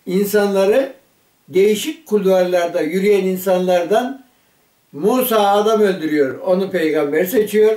insanları değişik kulvarlarda yürüyen insanlardan Musa adam öldürüyor. Onu peygamber seçiyor.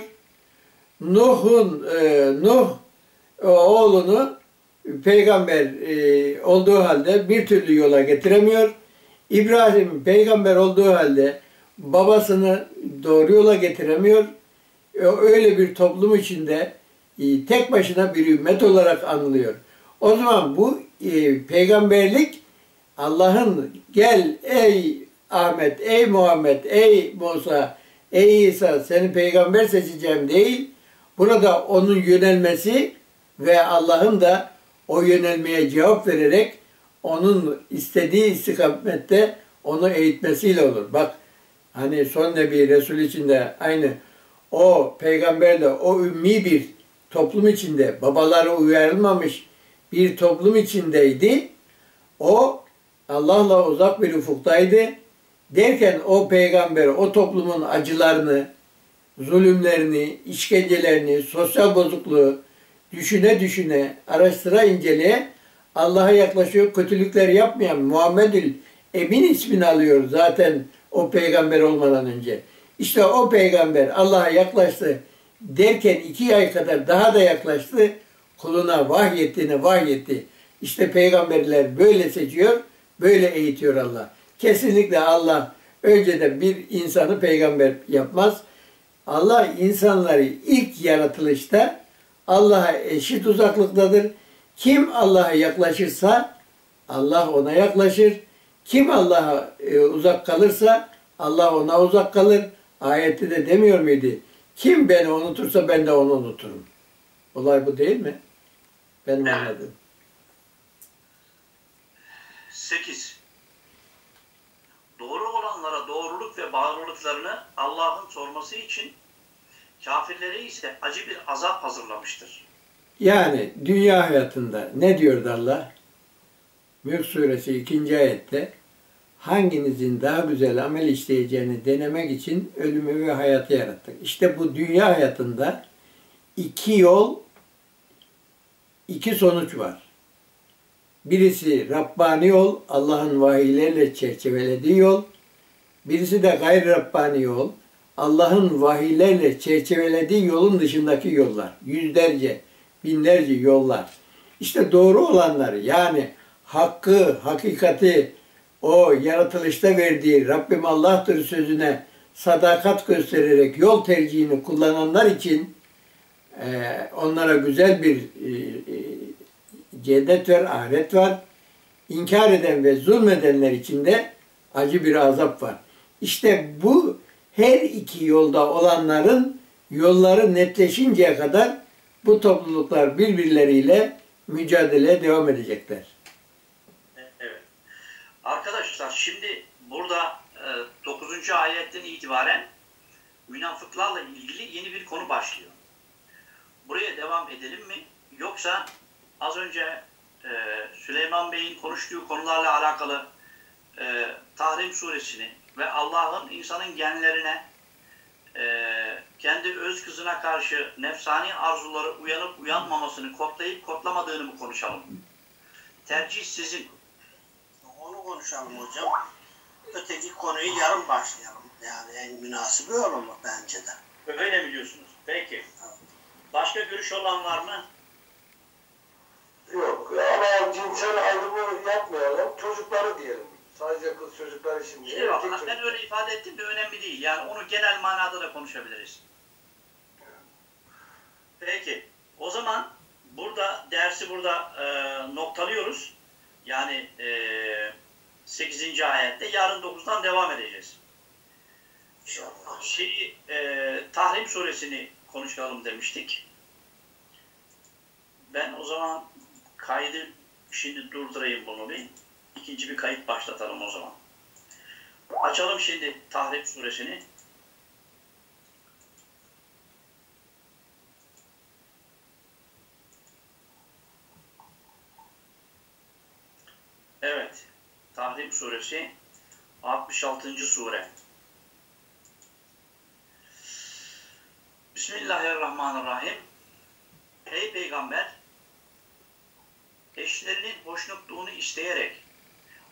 Nuh oğlunu peygamber olduğu halde bir türlü yola getiremiyor. İbrahim peygamber olduğu halde babasını doğru yola getiremiyor. Öyle bir toplum içinde tek başına bir ümmet olarak anılıyor. O zaman bu peygamberlik Allah'ın gel ey Ahmet, ey Muhammed, ey Musa, ey İsa seni peygamber seçeceğim değil. Burada onun yönelmesi ve Allah'ın da o yönelmeye cevap vererek onun istediği istikamette onu eğitmesiyle olur. Bak hani son Nebi Resul içinde aynı o peygamberle o ümmi bir toplum içinde babaları uyarılmamış bir toplum içindeydi. O Allah'la uzak bir ufuktaydı. Derken o peygamber o toplumun acılarını, zulümlerini, işkencelerini, sosyal bozukluğu düşüne düşüne, araştıra inceleye Allah'a yaklaşıyor. Kötülükler yapmayan Muhammedül Emin ismini alıyor zaten o peygamber olmadan önce. İşte o peygamber Allah'a yaklaştı derken 2 ay kadar daha da yaklaştı. Kuluna vahyetti. İşte peygamberler böyle seçiyor, böyle eğitiyor Allah. Kesinlikle Allah önceden bir insanı peygamber yapmaz. Allah insanları ilk yaratılışta Allah'a eşit uzaklıktadır. Kim Allah'a yaklaşırsa Allah ona yaklaşır. Kim Allah'a uzak kalırsa Allah ona uzak kalır. Ayette de demiyor muydu? Kim beni unutursa ben de onu unuturum. Olay bu değil mi? Benim anladığım. 8. Doğru olanlara doğruluk ve bağlılıklarını Allah'ın sorması için kafirlere ise acı bir azap hazırlamıştır. Yani dünya hayatında ne diyordu Allah? Mülk suresi 2. ayette hanginizin daha güzel amel işleyeceğini denemek için ölümü ve hayatı yarattık. İşte bu dünya hayatında 2 yol, 2 sonuç var. Birisi Rabbani yol, Allah'ın vahiylerle çerçevelediği yol. Birisi de gayri Rabbani yol, Allah'ın vahiylerle çerçevelediği yolun dışındaki yollar. Yüzlerce, binlerce yollar. İşte doğru olanları yani hakkı, hakikati o yaratılışta verdiği Rabbim Allah'tır sözüne sadakat göstererek yol tercihini kullananlar için onlara güzel bir cennet var, ahiret var. İnkar eden ve zulmedenler için de acı bir azap var. İşte bu her 2 yolda olanların yolları netleşinceye kadar bu topluluklar birbirleriyle mücadeleye devam edecekler. Evet. Arkadaşlar şimdi burada 9. ayetten itibaren münafıklarla ilgili yeni bir konu başlıyor. Buraya devam edelim mi? Yoksa az önce Süleyman Bey'in konuştuğu konularla alakalı Tahrim suresini ve Allah'ın insanın genlerine kendi öz kızına karşı nefsani arzuları uyanıp uyanmamasını kodlayıp kodlamadığını mı konuşalım? Tercih sizin. Onu konuşalım hocam. Öteki konuyu yarın başlayalım. Yani en münasibi olur bence de. Öyle mi diyorsunuz? Peki. Başka görüş olan var mı? Yok. Ama cinsel ayrımı yapmayalım. Çocukları diyelim. Sadece kız çocukları şimdi. İşte bak, ben öyle ifade ettim de önemli değil. Yani onu genel manada da konuşabiliriz. Peki. O zaman burada dersi noktalıyoruz. Yani 8. ayette yarın 9'dan devam edeceğiz. Tahrim suresini konuşalım demiştik. Ben o zaman kaydı şimdi durdurayım bunu bir. İkinci bir kayıt başlatalım o zaman. Açalım şimdi Tahrim suresini. Evet. Tahrim suresi 66. sure. Bismillahirrahmanirrahim. Ey peygamber! Eşlerinin hoşnutluğunu isteyerek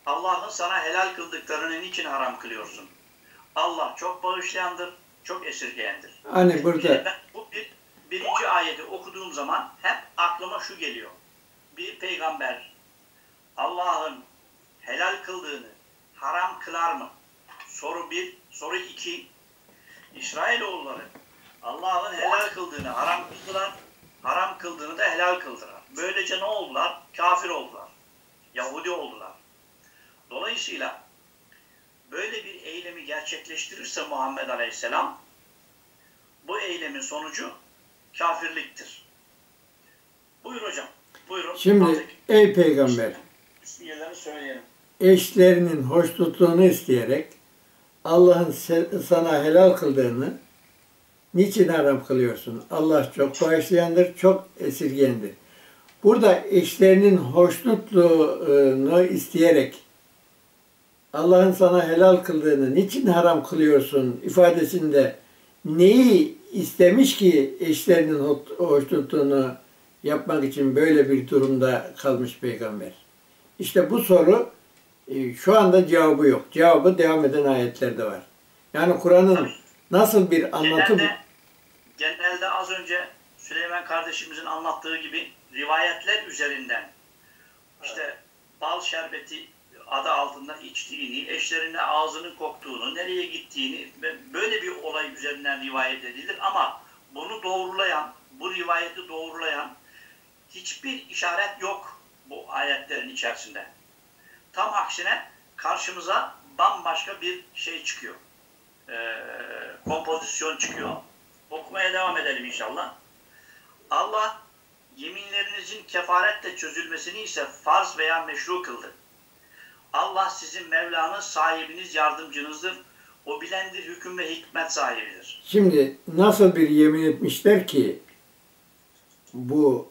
Allah'ın sana helal kıldıklarını niçin haram kılıyorsun? Allah çok bağışlayandır, çok esirgeyendir. Hani burada Ben bu birinci ayeti okuduğum zaman hep aklıma şu geliyor. Bir peygamber Allah'ın helal kıldığını haram kılar mı? Soru 1. Soru 2. İsrailoğulları Allah'ın helal kıldığını haram kıldılar, haram kıldığını da helal kıldılar. Böylece ne oldular? Kafir oldular. Yahudi oldular. Dolayısıyla böyle bir eylemi gerçekleştirirse Muhammed Aleyhisselam, bu eylemin sonucu kafirliktir. Buyur hocam. Buyurun. şimdi Artık ey peygamber, Bismillah'ını söyleyelim. eşlerinin hoşnutluğunu isteyerek Allah'ın sana helal kıldığını niçin haram kılıyorsun? Allah çok bağışlayandır, çok esirgeyendir. Burada eşlerinin hoşnutluğunu isteyerek Allah'ın sana helal kıldığını niçin haram kılıyorsun ifadesinde neyi istemiş ki eşlerinin hoşnutluğunu yapmak için böyle bir durumda kalmış peygamber? İşte bu soru şu anda cevabı yok. Cevabı devam eden ayetlerde var. Yani Kur'an'ın nasıl bir anlatım... Genelde az önce Süleyman kardeşimizin anlattığı gibi rivayetler üzerinden işte bal şerbeti adı altında içtiğini, eşlerine ağzının koktuğunu, nereye gittiğini ve böyle bir olay üzerinden rivayet edilir ama bunu doğrulayan, bu rivayeti doğrulayan hiçbir işaret yok bu ayetlerin içerisinde. Tam aksine karşımıza bambaşka bir şey çıkıyor. Kompozisyon çıkıyor. Okumaya devam edelim inşallah. Allah yeminlerinizin kefaretle çözülmesini ise farz veya meşru kıldı. Allah sizin Mevlanız, sahibiniz, yardımcınızdır. O bilendir, hüküm ve hikmet sahibidir. Şimdi nasıl bir yemin etmişler ki bu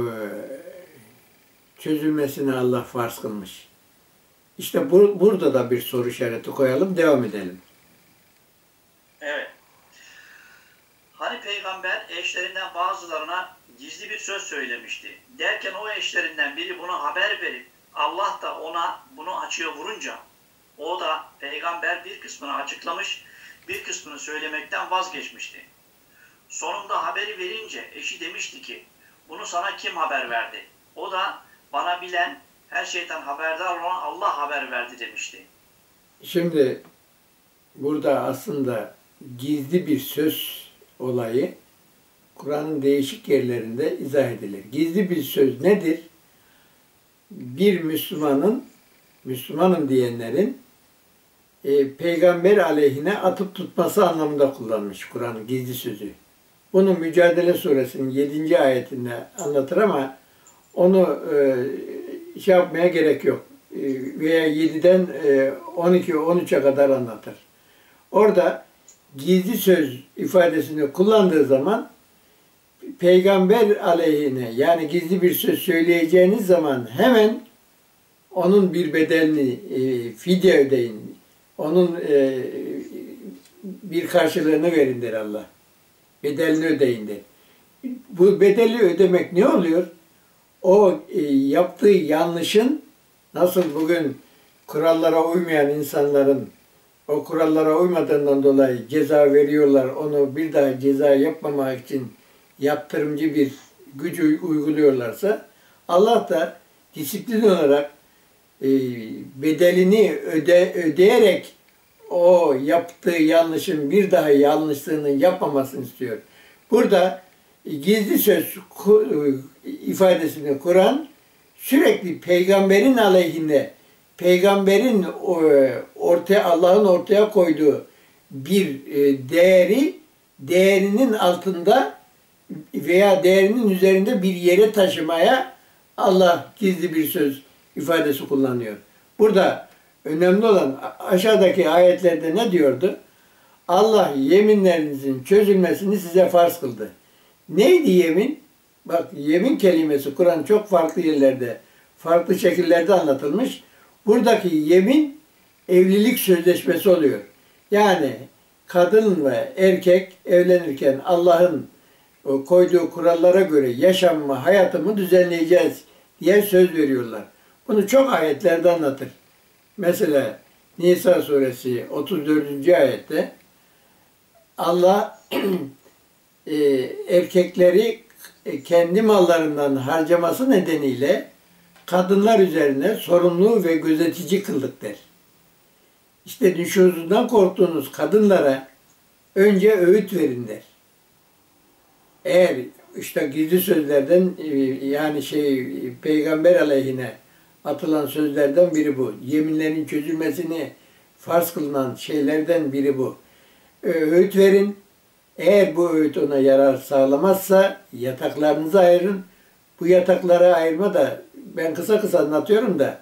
çözülmesini Allah farz kılmış. İşte burada da bir soru işareti koyalım, devam edelim. Evet. Hani peygamber eşlerinden bazılarına gizli bir söz söylemişti. Derken o eşlerinden biri buna haber verip Allah da ona bunu açığa vurunca o da peygamber bir kısmını açıklamış, bir kısmını söylemekten vazgeçmişti. Sonunda haberi verince eşi demişti ki bunu sana kim haber verdi? O da bana bilen, her şeyden haberdar olan Allah haber verdi demişti. Şimdi burada aslında gizli bir söz olayı Kur'an'ın değişik yerlerinde izah edilir. Gizli bir söz nedir? Bir Müslümanım diyenlerin peygamber aleyhine atıp tutması anlamında kullanmış Kur'an'ın gizli sözü. Bunu Mücadele Suresinin 7. ayetinde anlatır ama onu şey yapmaya gerek yok. Veya 7'den 12-13'e kadar anlatır. Orada gizli söz ifadesini kullandığı zaman peygamber aleyhine yani gizli bir söz söyleyeceğiniz zaman hemen onun bir bedelini fidye ödeyin. Onun bir karşılığını verin der Allah. Bedelini ödeyin der. Bu bedeli ödemek ne oluyor? O yaptığı yanlışın nasıl bugün kurallara uymayan insanların o kurallara uymadığından dolayı ceza veriyorlar. Onu bir daha ceza yapmamak için yaptırımcı bir gücü uyguluyorlarsa Allah da disiplin olarak bedelini ödeyerek o yaptığı yanlışın bir daha yanlışlığını yapmamasını istiyor. Burada gizli söz ifadesini Kur'an sürekli peygamberin aleyhinde, peygamberin Allah'ın ortaya koyduğu bir değerinin altında veya değerinin üzerinde bir yere taşımaya Allah gizli bir söz ifadesi kullanıyor. Burada önemli olan aşağıdaki ayetlerde ne diyordu? Allah yeminlerinizin çözülmesini size farz kıldı. Neydi yemin? Bak yemin kelimesi Kur'an çok farklı yerlerde, farklı şekillerde anlatılmış. Buradaki yemin evlilik sözleşmesi oluyor. Yani kadın ve erkek evlenirken Allah'ın koyduğu kurallara göre yaşamımı, hayatımı düzenleyeceğiz diye söz veriyorlar. Bunu çok ayetlerde anlatır. Mesela Nisa suresi 34. ayette Allah erkekleri kendi mallarından harcaması nedeniyle kadınlar üzerine sorumlu ve gözetici kıldık der. İşte nüşuzundan korktuğunuz kadınlara önce öğüt verin der. Eğer işte gizli sözlerden yani peygamber aleyhine atılan sözlerden biri bu. Yeminlerin çözülmesini farz kılınan şeylerden biri bu. Öğüt verin. Eğer bu öğüt ona yarar sağlamazsa yataklarınızı ayırın. Bu yataklara ayırma da ben kısa kısa anlatıyorum da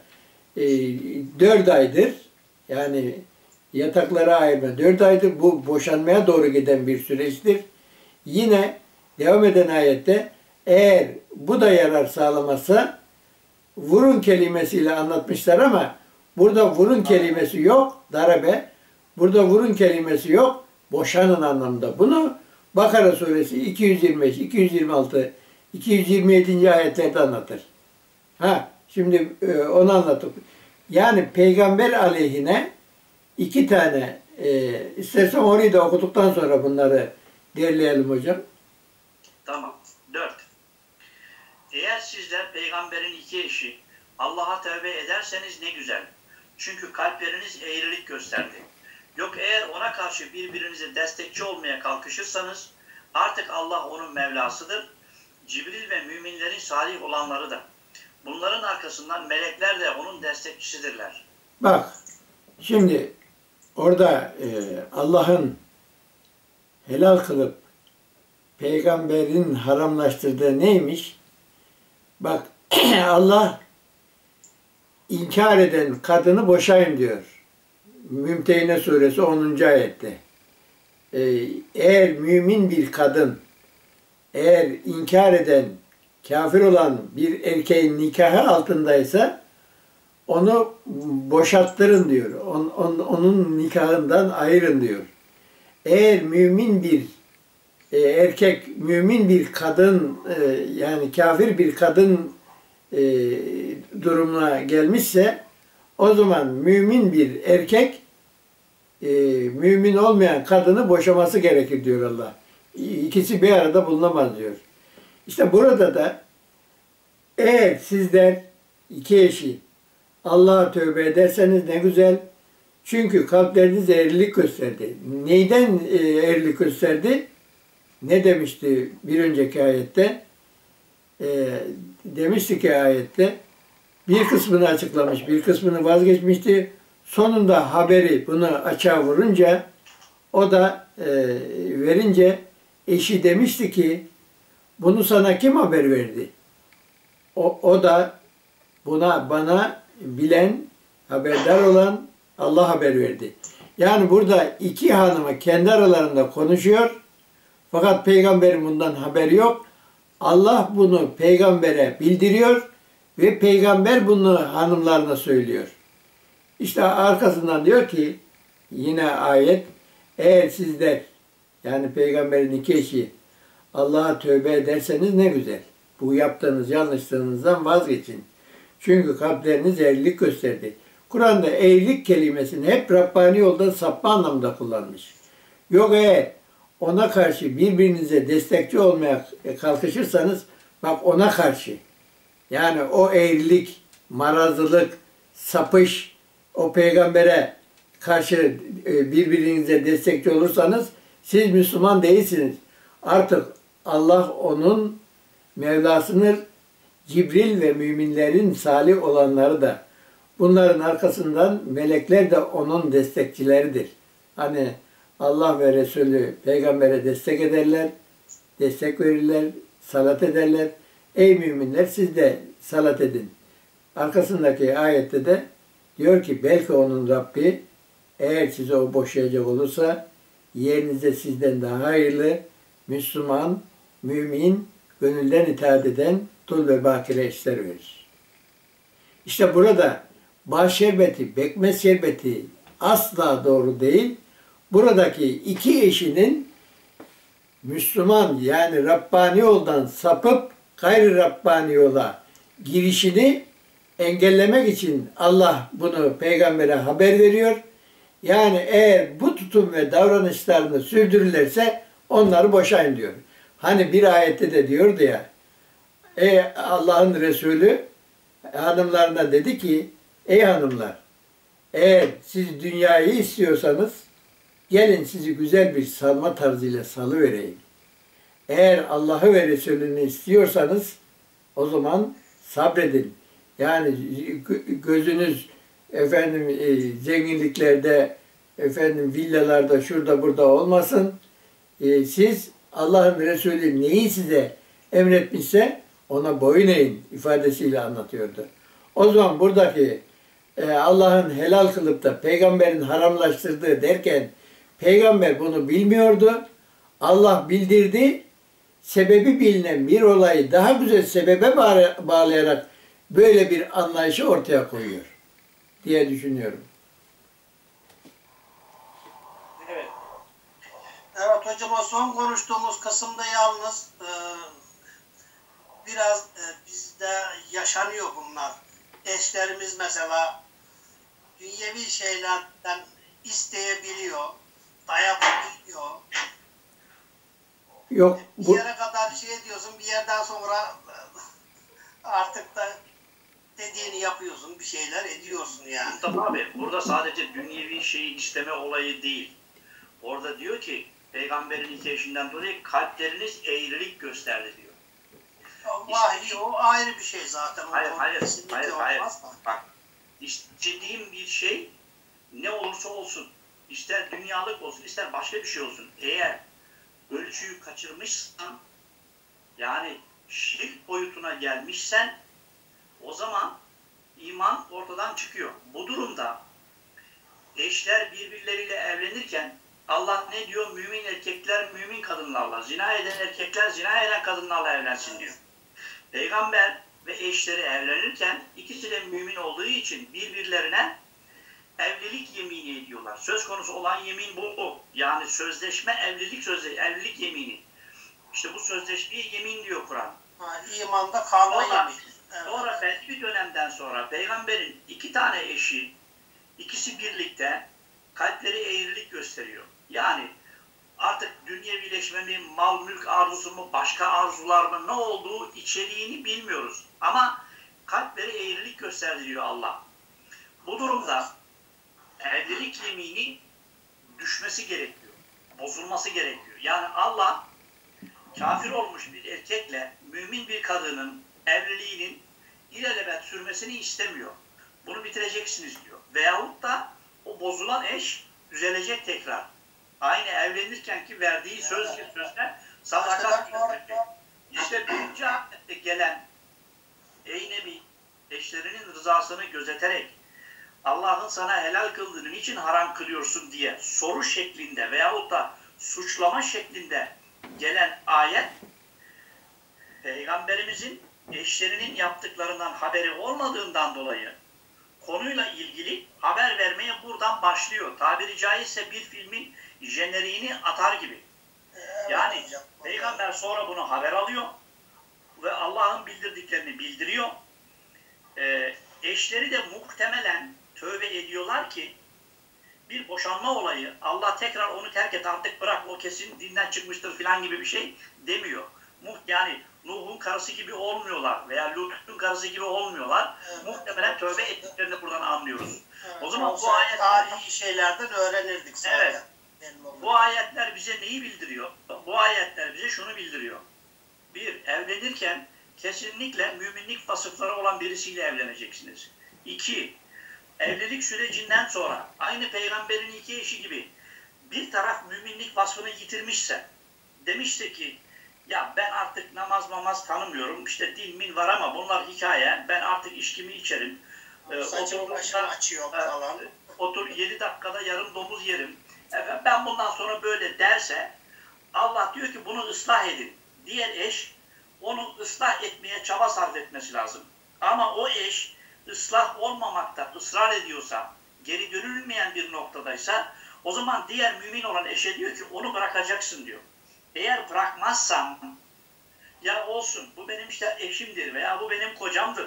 4 aydır yani yataklara ayırma 4 aydır bu boşanmaya doğru giden bir süreçtir. Yine devam eden ayette eğer bu da yarar sağlamazsa vurun kelimesiyle anlatmışlar ama burada vurun kelimesi yok, darabe. Burada vurun kelimesi yok, boşanın anlamında. Bunu Bakara suresi 225, 226, 227. ayetlerde anlatır. Şimdi onu anlattık. Yani peygamber aleyhine 2 tane, istersen orayı da okuduktan sonra bunları derleyelim hocam. Tamam. 4. Eğer sizler peygamberin 2 eşi Allah'a tövbe ederseniz ne güzel. Çünkü kalpleriniz eğrilik gösterdi. Yok eğer ona karşı birbirinize destekçi olmaya kalkışırsanız artık Allah onun Mevlasıdır. Cibril ve müminlerin salih olanları da. Bunların arkasından melekler de onun destekçisidirler. Bak şimdi orada Allah'ın helal kılıp peygamberin haramlaştırdığı neymiş? Bak Allah inkar eden kadını boşayın diyor. Mümtehine suresi 10. ayette. Eğer mümin bir kadın, eğer inkar eden, kafir olan bir erkeğin nikahı altındaysa onu boşalttırın diyor. Onun nikahından ayırın diyor. Eğer mümin bir erkek, mümin bir kadın yani kafir bir kadın durumuna gelmişse o zaman mümin bir erkek mümin olmayan kadını boşaması gerekir diyor Allah. İkisi bir arada bulunamaz diyor. İşte burada da eğer sizler 2 eşi Allah'a tövbe ederseniz ne güzel. Çünkü kalpleriniz eğrilik gösterdi. Neyden eğrilik gösterdi? Ne demişti bir önceki ayette? Demişti ki ayette bir kısmını açıklamış, bir kısmını vazgeçmişti. Sonunda haberi bunu açığa vurunca o da verince eşi demişti ki bunu sana kim haber verdi? O da bana bilen, haberdar olan Allah haber verdi. Yani burada 2 hanımı kendi aralarında konuşuyor. Fakat peygamberin bundan haberi yok. Allah bunu peygambere bildiriyor ve peygamber bunu hanımlarına söylüyor. İşte arkasından diyor ki yine ayet eğer sizler yani peygamberin 2 eşi Allah'a tövbe ederseniz ne güzel. Bu yaptığınız yanlışlarınızdan vazgeçin. Çünkü kalpleriniz eğrilik gösterdi. Kur'an'da eğrilik kelimesini hep Rabbani yoldan sapma anlamında kullanmış. Yok eğer ona karşı birbirinize destekçi olmaya kalkışırsanız bak ona karşı yani o eğrilik, marazlılık, sapış o peygambere karşı birbirinize destekçi olursanız siz Müslüman değilsiniz. Artık Allah onun Mevlasıdır. Cibril ve müminlerin salih olanları da bunların arkasından melekler de onun destekçileridir. Hani Allah ve Resulü peygambere destek ederler, destek verirler, salat ederler. Ey müminler siz de salat edin. Arkasındaki ayette de diyor ki belki onun Rabbi eğer size o boşayacak olursa yerinize sizden daha hayırlı, Müslüman, mümin, gönülden itaat eden dul ve bakire eşler verir. İşte burada bal şerbeti, bekmez şerbeti asla doğru değil. Buradaki 2 eşinin Müslüman yani Rabbani yoldan sapıp gayri Rabbani yola girişini engellemek için Allah bunu peygambere haber veriyor. Yani eğer bu tutum ve davranışlarını sürdürürlerse onları boşayın diyor. Hani bir ayette de diyordu ya, Allah'ın Resulü hanımlarına dedi ki, ey hanımlar, eğer siz dünyayı istiyorsanız gelin sizi güzel bir salma tarzıyla salıvereyim. Eğer Allah'ı ve Resulünü istiyorsanız o zaman sabredin. Yani gözünüz efendim zenginliklerde, efendim villalarda, şurada burada olmasın. Siz Allah'ın Resulü neyi size emretmişse ona boyun eğin ifadesiyle anlatıyordu. O zaman buradaki Allah'ın helal kılıp da peygamberin haramlaştırdığı derken peygamber bunu bilmiyordu. Allah bildirdi. Sebebi bilinen bir olayı daha güzel sebebe bağlayarak böyle bir anlayışı ortaya koyuyor diye düşünüyorum. Evet. Evet hocam, o son konuştuğumuz kısımda yalnız biraz bizde yaşanıyor bunlar. Eşlerimiz mesela dünyevi şeylerden isteyebiliyor, dayatabiliyor. Yok Bir bu yere kadar şey diyorsun, bir yerden sonra artık da dediğini yapıyorsun, bir şeyler ediyorsun yani. Mustafa abi, burada sadece dünyevi şeyi isteme olayı değil. Orada diyor ki, peygamberin hikayesinden dolayı kalpleriniz eğrilik gösterdi diyor. Vahiy o ayrı bir şey zaten. Hayır. Olmaz mı? Bak, istediğim bir şey ne olursa olsun, ister dünyalık olsun, ister başka bir şey olsun. Eğer ölçüyü kaçırmışsan, yani şirk boyutuna gelmişsen, o zaman iman ortadan çıkıyor. Bu durumda eşler birbirleriyle evlenirken Allah ne diyor? Mümin erkekler mümin kadınlarla, zina eden erkekler zina eden kadınlarla evlensin diyor. Peygamber ve eşleri evlenirken ikisi de mümin olduğu için birbirlerine evlilik yemini ediyorlar. Söz konusu olan yemin bu. Yani sözleşme, evlilik yemini. İşte bu sözleşmeye yemin diyor Kur'an. İmanda kalma yemin. Evet. Sonra belli bir dönemden sonra peygamberin 2 tane eşi, ikisi birlikte kalpleri eğrilik gösteriyor. Yani artık dünyevileşme mi, mal mülk arzusu mu, başka arzular mı, ne olduğu içeriğini bilmiyoruz. Ama kalpleri eğrilik gösteriyor Allah. Bu durumda evlilik yemini düşmesi gerekiyor. Bozulması gerekiyor. Yani Allah kafir olmuş bir erkekle mümin bir kadının evliliğinin ilelebet sürmesini istemiyor. Bunu bitireceksiniz diyor. Veyahut da o bozulan eş düzelecek tekrar. Aynı evlenirken ki verdiği sözler sadakat gösterecek. İşte birinci ayette gelen ey Nebi, eşlerinin rızasını gözeterek Allah'ın sana helal kıldığını niçin haram kılıyorsun diye soru şeklinde veyahut da suçlama şeklinde gelen ayet, Peygamberimizin eşlerinin yaptıklarından haberi olmadığından dolayı konuyla ilgili haber vermeye buradan başlıyor. Tabiri caizse bir filmin jeneriğini atar gibi. Yani Peygamber sonra bunu haber alıyor ve Allah'ın bildirdiklerini bildiriyor. Eşleri de muhtemelen tövbe ediyorlar ki bir boşanma olayı, Allah tekrar onu terk et artık bırak o kesin dinden çıkmıştır falan gibi bir şey demiyor. Yani Nuh'un karısı gibi olmuyorlar veya Lut'un karısı gibi olmuyorlar. Evet. Muhtemelen tövbe ettiklerini buradan anlıyoruz. Evet. O zaman bu ayetler tarihi şeylerden öğrenirdik zaten. Evet. Bu ayetler bize neyi bildiriyor? Bu ayetler bize şunu bildiriyor. Bir, evlenirken kesinlikle müminlik vasıfları olan birisiyle evleneceksiniz. İki, evlilik sürecinden sonra aynı peygamberin 2 eşi gibi bir taraf müminlik vasfını yitirmişse, demişse ki ya ben artık namaz tanımıyorum, işte din min var ama bunlar hikaye, ben artık içkimi içerim, otur 7 dakikada yarım domuz yerim, ben bundan sonra böyle derse Allah diyor ki bunu ıslah edin. Diğer eş onu ıslah etmeye çaba sarf etmesi lazım. Ama o eş ıslah olmamakta ısrar ediyorsa, geri dönülmeyen bir noktadaysa o zaman diğer mümin olan eşe diyor ki onu bırakacaksın diyor. Eğer bırakmazsan ya olsun bu benim işte eşimdir veya bu benim kocamdır.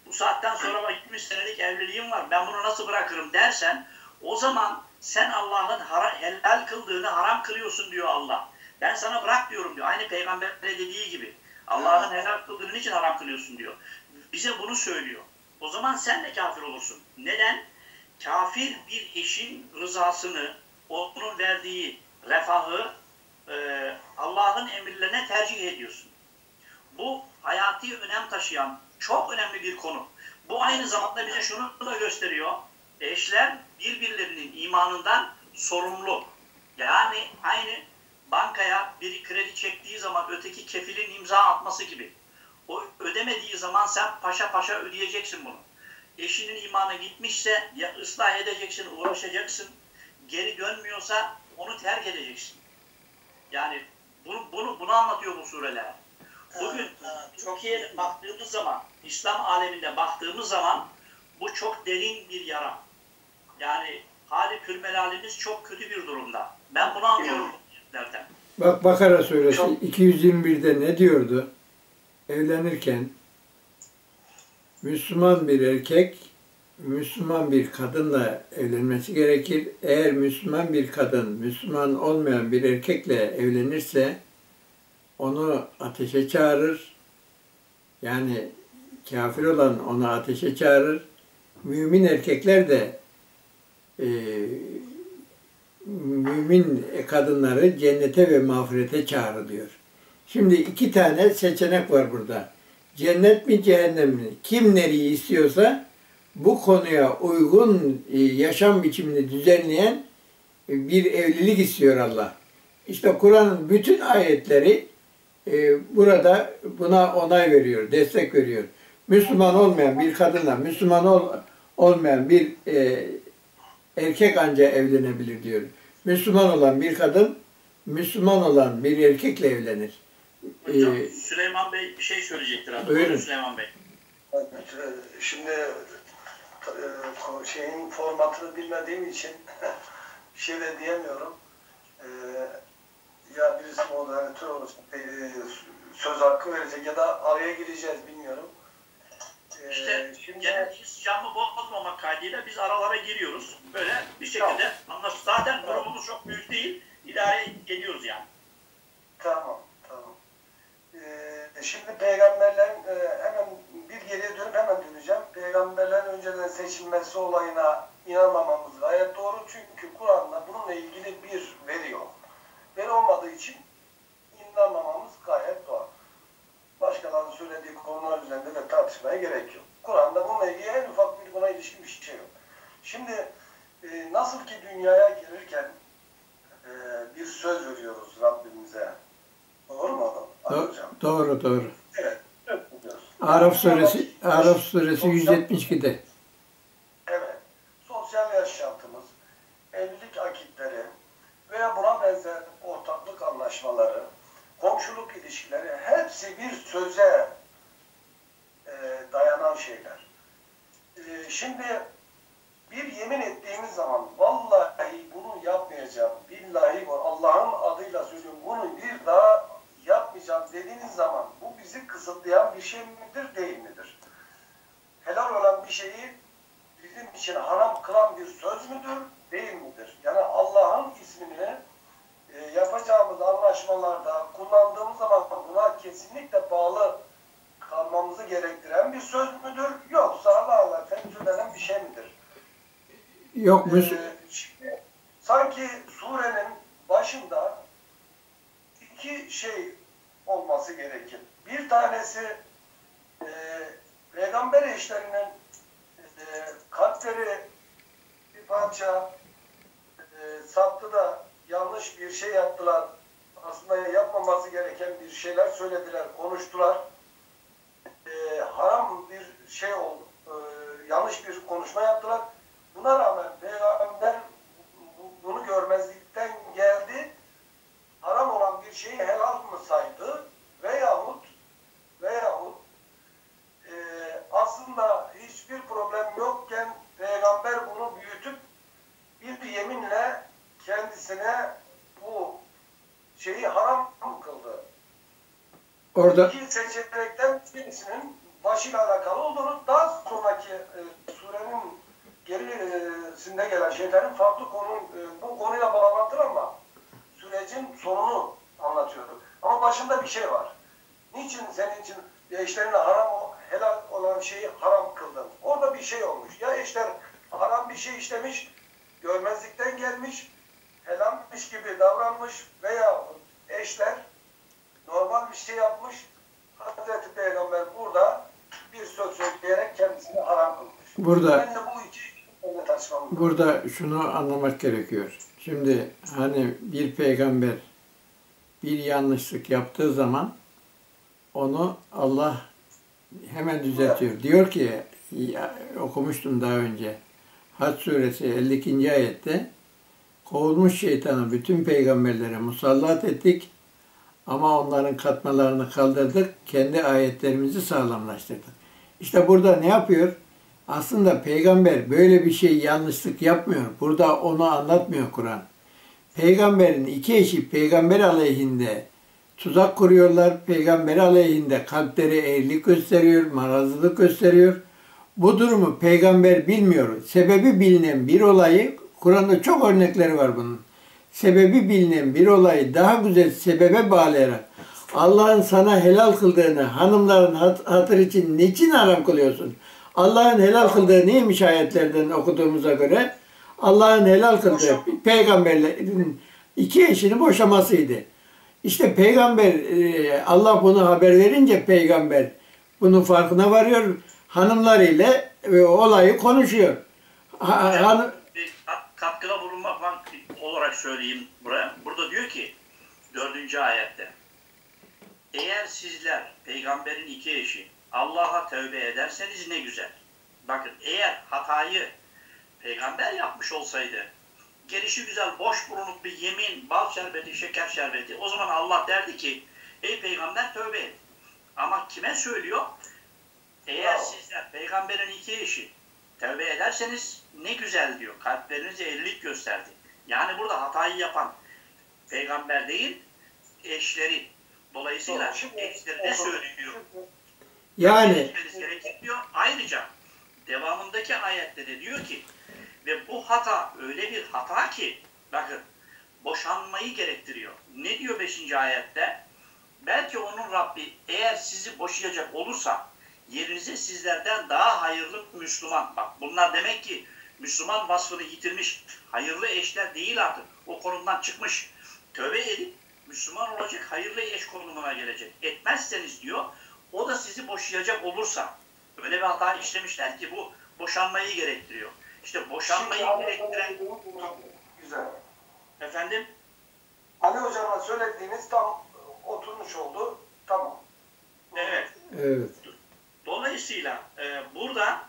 bu saatten sonra bak 20 senelik evliliğim var, ben bunu nasıl bırakırım dersen, o zaman sen Allah'ın helal kıldığını haram kılıyorsun diyor Allah. Ben sana bırak diyorum diyor. Aynı peygamberin dediği gibi. Allah'ın helal kıldığını niçin haram kılıyorsun diyor. Bize bunu söylüyor. O zaman sen de kafir olursun. Neden? Kafir bir eşin rızasını, onun verdiği refahı Allah'ın emirlerine tercih ediyorsun. Bu hayati önem taşıyan çok önemli bir konu. Bu aynı zamanda bize şunu da gösteriyor. Eşler birbirlerinin imanından sorumlu. Yani aynı bankaya biri kredi çektiği zaman öteki kefilin imza atması gibi. O ödemediği zaman sen paşa paşa ödeyeceksin bunu. Eşinin imanı gitmişse ya ıslah edeceksin, uğraşacaksın. Geri dönmüyorsa onu terk edeceksin. Yani bunu anlatıyor bu sureler. Bugün Türkiye'ye baktığımız zaman, İslam aleminde baktığımız zaman bu çok derin bir yara. Yani hali külmelalimiz çok kötü bir durumda. Ben bunu anlıyorum derken. Bak Bakara suresi 221'de ne diyordu? Evlenirken Müslüman bir erkek Müslüman bir kadınla evlenmesi gerekir. Eğer Müslüman bir kadın Müslüman olmayan bir erkekle evlenirse onu ateşe çağırır. Yani kafir olan onu ateşe çağırır. Mümin erkekler de mümin kadınları cennete ve mağfirete çağrılıyor. Şimdi iki tane seçenek var burada. Cennet mi cehennem mi? Kim nereyi istiyorsa bu konuya uygun yaşam biçimini düzenleyen bir evlilik istiyor Allah. İşte Kur'an'ın bütün ayetleri burada buna onay veriyor, destek veriyor. Müslüman olmayan bir kadınla Müslüman olmayan bir erkek anca evlenebilir diyor. Müslüman olan bir kadın, Müslüman olan bir erkekle evlenir. Hocam, Süleyman Bey bir şey söyleyecektir abi. Buyurun. Süleyman Bey. Şimdi şeyin formatını bilmediğim için bir şey de diyemiyorum. Ya birisi moderatör olursa söz hakkı verecek ya da araya gireceğiz bilmiyorum. İşte Şimdi genel İslam'ı bozmamak kaydıyla biz aralara giriyoruz. Böyle bir şekilde anlaşılır. Zaten grubumuz çok büyük değil. İdare ediyoruz yani. tamam. Şimdi peygamberlerin hemen bir geriye dönüp hemen döneceğim. Peygamberlerin önceden seçilmesi olayına inanmamamız gayet doğru. Çünkü Kur'an'da bununla ilgili bir veri yok. Veri olmadığı için inanmamamız gayet doğal. Başkalarının söylediği konular üzerinde de tartışmaya gerek yok. Kur'an'da bununla ilgili en ufak bir buna ilişkin bir şey yok. Şimdi nasıl ki dünyaya gelirken bir söz veriyoruz Rabbimize. Doğru mu adam? Doğru. Evet. Araf suresi 172'de. Evet. Sosyal yaşantımız, evlilik akitleri veya buna benzer ortaklık anlaşmaları, komşuluk ilişkileri hepsi bir söze dayanan şeyler. Şimdi bir yemin ettiğimiz zaman vallahi bunu yapmayacağım, billahi Allah'ın adıyla söylüyorum bunu bir daha yapmayacağım dediğiniz zaman bu bizi kısıtlayan bir şey midir, değil midir? Helal olan bir şeyi bizim için haram kılan bir söz müdür, değil midir? Yani Allah'ın ismini yapacağımız anlaşmalarda kullandığımız zaman buna kesinlikle bağlı kalmamızı gerektiren bir söz müdür? Yoksa Allah'la temsil bir şey midir? Yok Şimdi, sanki surenin başında iki şey olması gerekir. Bir tanesi peygamber eşlerinin kalpleri bir parça saptı da yanlış bir şey yaptılar. Aslında yapmaması gereken bir şeyler söylediler, konuştular. Haram bir şey oldu. Yanlış bir konuşma yaptılar. Buna rağmen peygamber bunu görmezlikten geldi. Haram olan bir şeyi helal mı saydı? Veyahut aslında hiçbir problem yokken peygamber bunu büyütüp bir yeminle kendisine bu şeyi haram kıldı. orada İki seçenekten birisinin başıyla alakalı olduğunu, daha sonraki surenin gerisinde gelen şeylerin farklı bu konuyla bağlantılı ama sürecin sonunu anlatıyordu. Ama başında bir şey var. Niçin senin için eşlerine helal olan şeyi haram kıldın? Orada bir şey olmuş. Ya eşler haram bir şey işlemiş, görmezlikten gelmiş, helalmiş gibi davranmış veya eşler normal bir şey yapmış. Hazreti Peygamber burada bir söz söyleyerek kendisini haram kılmış. Ben de bu iki tartışmamız. Burada şunu anlamak gerekiyor. Şimdi hani bir peygamber bir yanlışlık yaptığı zaman onu Allah hemen düzeltiyor. Diyor ki, okumuştum daha önce, Hac suresi 52. ayette, kovulmuş şeytanı bütün peygamberlere musallat ettik ama onların katmalarını kaldırdık, kendi ayetlerimizi sağlamlaştırdık. İşte burada ne yapıyor? Aslında peygamber böyle bir şey yanlışlık yapmıyor. Burada onu anlatmıyor Kur'an. Peygamberin iki eşi peygamber aleyhinde tuzak kuruyorlar. Peygamber aleyhinde kalpleri eğrilik gösteriyor, marazlılık gösteriyor. Bu durumu peygamber bilmiyor. Sebebi bilinen bir olayı, Kur'an'da çok örnekleri var bunun. Sebebi bilinen bir olayı daha güzel sebebe bağlayarak Allah'ın sana helal kıldığını hanımların hatır için niçin haram kılıyorsun? Allah'ın helal kıldığı neymiş ayetlerden okuduğumuza göre? Allah'ın helal kıldığı peygamberlerin iki eşini boşamasıydı. İşte peygamber, Allah bunu haber verince peygamber bunun farkına varıyor. Hanımlarıyla olayı konuşuyor. Katkıda bulunmak olarak söyleyeyim buraya. Burada diyor ki 4. ayette, eğer sizler peygamberin iki eşi Allah'a tövbe ederseniz ne güzel. Bakın, eğer hatayı peygamber yapmış olsaydı, gelişi güzel boş bulunup bir yemin, bal şerbeti, şeker şerbeti, o zaman Allah derdi ki ey peygamber tövbe et. Ama kime söylüyor? Eğer sizler peygamberin iki eşi tövbe ederseniz ne güzel diyor. Kalplerinize eğrilik gösterdi. Yani burada hatayı yapan peygamber değil, eşleri. Dolayısıyla eşleri ne söylüyor? Yani diyor. Ayrıca devamındaki ayette de diyor ki ve bu hata öyle bir hata ki bakın boşanmayı gerektiriyor. Ne diyor 5. ayette? Belki onun Rabbi eğer sizi boşayacak olursa yerinize sizlerden daha hayırlı Müslüman. Bak bunlar demek ki Müslüman vasfını yitirmiş. Hayırlı eşler değil artık. O konumdan çıkmış. Tövbe edip Müslüman olacak, hayırlı eş konumuna gelecek. Etmezseniz diyor, o da sizi boşayacak olursa, öyle bir hata işlemişler ki bu boşanmayı gerektiriyor. İşte boşanmayı gerektiren... Güzel. Efendim? Ali Hocam'a söylediğiniz tam oturmuş oldu. Tamam. Evet. evet. Dolayısıyla burada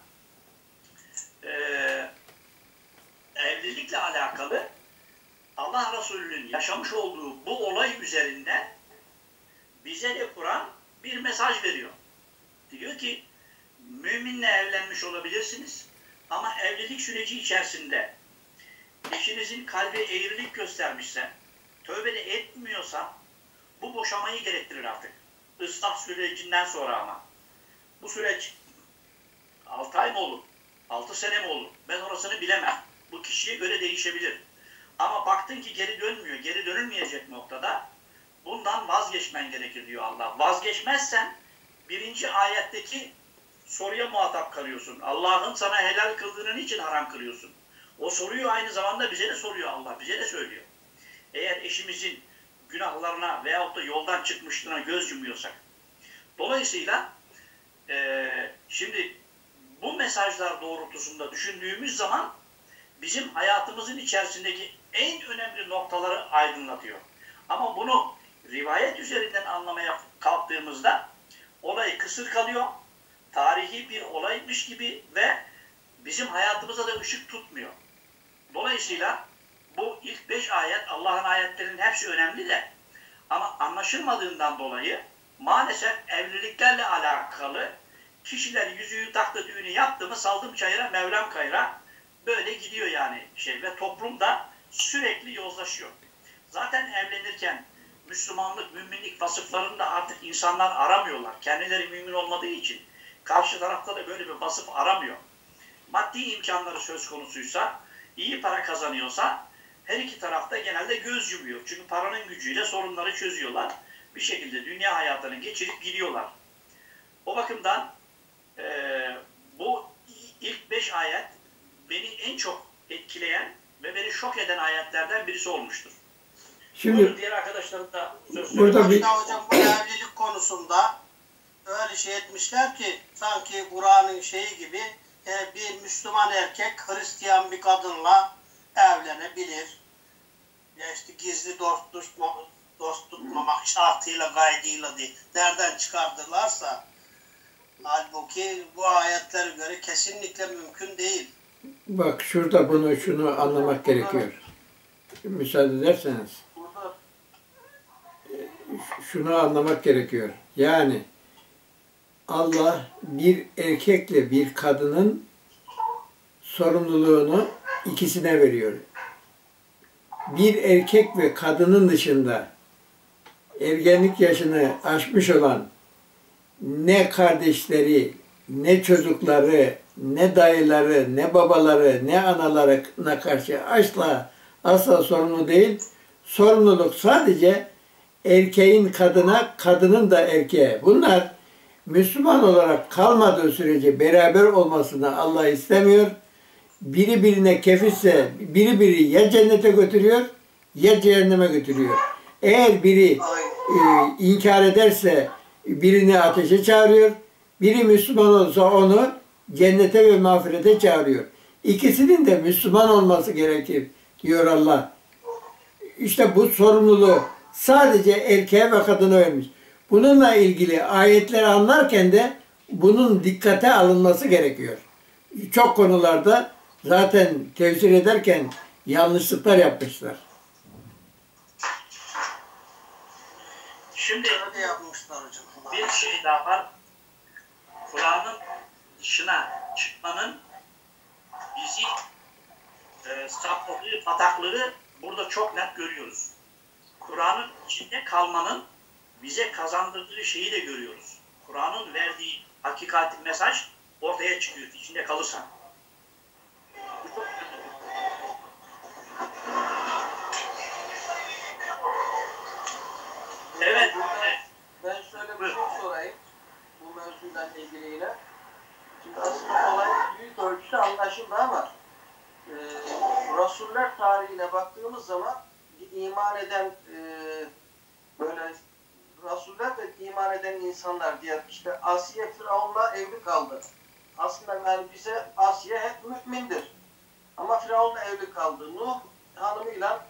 evlilikle alakalı Allah Resulü'nün yaşamış olduğu bu olay üzerinde bize de Kur'an bir mesaj veriyor. Diyor ki müminle evlenmiş olabilirsiniz ama evlilik süreci içerisinde eşinizin kalbi eğrilik göstermişse, tövbe de etmiyorsa bu boşamayı gerektirir artık. Islah sürecinden sonra ama. Bu süreç 6 ay mı olur? 6 sene mi olur? Ben orasını bilemem. Bu kişiye göre değişebilir. Ama baktın ki geri dönmüyor, geri dönülmeyecek noktada bundan vazgeçmen gerekir diyor Allah. Vazgeçmezsen 1. ayetteki soruya muhatap kalıyorsun. Allah'ın sana helal kıldığını niçin haram kılıyorsun? O soruyu aynı zamanda bize de soruyor Allah, bize de söylüyor. Eğer eşimizin günahlarına veyahut da yoldan çıkmışlığına göz yumuyorsak. Dolayısıyla şimdi bu mesajlar doğrultusunda düşündüğümüz zaman bizim hayatımızın içerisindeki en önemli noktaları aydınlatıyor. Ama bunu rivayet üzerinden anlamaya kalktığımızda olay kısır kalıyor. Tarihi bir olaymış gibi ve bizim hayatımıza da ışık tutmuyor. Dolayısıyla bu ilk 5 ayet, Allah'ın ayetlerinin hepsi önemli de ama anlaşılmadığından dolayı maalesef evliliklerle alakalı kişiler yüzüğü taktı, düğünü yaptı mı saldım çayıra, Mevlam kayıra, böyle gidiyor yani ve toplum da sürekli yozlaşıyor. Zaten evlenirken Müslümanlık, müminlik vasıflarını da artık insanlar aramıyorlar. Kendileri mümin olmadığı için Karşı tarafta da böyle bir basıp aramıyor. Maddi imkanları söz konusuysa, iyi para kazanıyorsa her iki tarafta genelde göz yumuyor. Çünkü paranın gücüyle sorunları çözüyorlar. Bir şekilde dünya hayatını geçirip gidiyorlar. O bakımdan bu ilk 5 ayet beni en çok etkileyen ve beni şok eden ayetlerden birisi olmuştur. Şimdi diğer arkadaşlarım da söz burada söylüyor. bir Hocam bu evlilik konusunda öyle şey etmişler ki sanki Kur'an'ın şeyi gibi bir Müslüman erkek Hristiyan bir kadınla evlenebilir. Ya işte gizli dost tutmamak şartıyla, kaydıyla diye nereden çıkardılarsa, halbuki bu ayetlere göre kesinlikle mümkün değil. bak şurada şunu anlamak gerekiyor. Müsaade ederseniz. Burada Şunu anlamak gerekiyor. Yani Allah bir erkekle bir kadının sorumluluğunu ikisine veriyor. Bir erkek ve kadının dışında ergenlik yaşını aşmış olan ne kardeşleri, ne çocukları, ne dayıları, ne babaları, ne analarına karşı asla sorumlu değil. Sorumluluk sadece erkeğin kadına, kadının da erkeğe. Bunlar Müslüman olarak kalmadığı sürece beraber olmasını Allah istemiyor. Biri birine kefilse biri ya cennete götürüyor ya cehenneme götürüyor. Eğer biri inkar ederse birini ateşe çağırıyor. Biri Müslüman olsa onu cennete ve mağfirete çağırıyor. İkisinin de Müslüman olması gerekir diyor Allah. İşte bu sorumluluğu sadece erkeğe ve kadına vermiş. Bununla ilgili ayetleri anlarken de bunun dikkate alınması gerekiyor. Çok konularda zaten tefsir ederken yanlışlıklar yapmışlar. Şimdi öyle yapmışlar hocam. bir şey daha var. Kur'an'ın dışına çıkmanın bizi sapladığı bataklığı burada çok net görüyoruz. Kur'an'ın içinde kalmanın bize kazandırdığı şeyi de görüyoruz. Kur'an'ın verdiği hakikati mesaj ortaya çıkıyor içinde kalırsan. Bu çok önemli. Evet. Ben şöyle bir şey sorayım bu mevzuyla ilgili yine. Şimdi aslında olay büyük ölçüde anlaşıldı ama Rasuller tarihine baktığımız zaman iman eden böyle Rasuller ve iman eden insanlar diye işte Asiye Firavun'la evli kaldı. Aslında yani bize Asiye hep mümindir. Ama Firavun'la evli kaldı. Nuh hanımıyla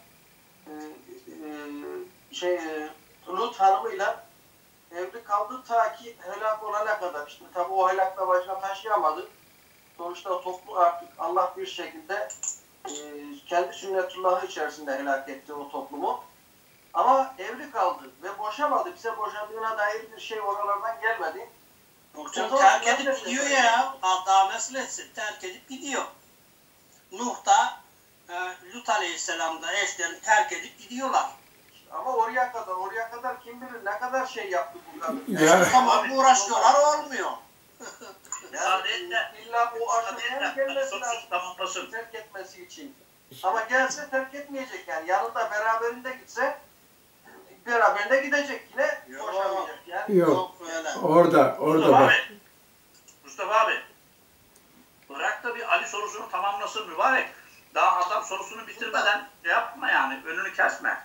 Lut hanımıyla evli kaldı ta ki helak olana kadar. İşte tabi o helakla başına taşıyamadı. Sonuçta o toplu artık Allah bir şekilde kendi sünnetullahı içerisinde helak etti o toplumu. Ama evli kaldı ve boşamadı. Bize boşadığına dair bir şey oralardan gelmedi. Hocam terk edip gidiyor ya. Daha nasıl etsin? Terk edip gidiyor. Nuh da Lut Aleyhisselam da eşlerini terk edip gidiyorlar. Ama oraya kadar kim bilir ne kadar şey yaptı bu kadın. Tamam uğraşıyorlar olmuyor. İlla o aşırıya gelmesi lazım terk etmesi için. Ama gelse terk etmeyecek yani. Yanında beraberinde gitse beraberinde gidecek yine boşamayacak yani. Yok. Orada bak. Mustafa abi. Bırak da bir Ali sorusunu tamamlasın mübarek. Daha adam sorusunu bitirmeden yapma yani. Önünü kesme.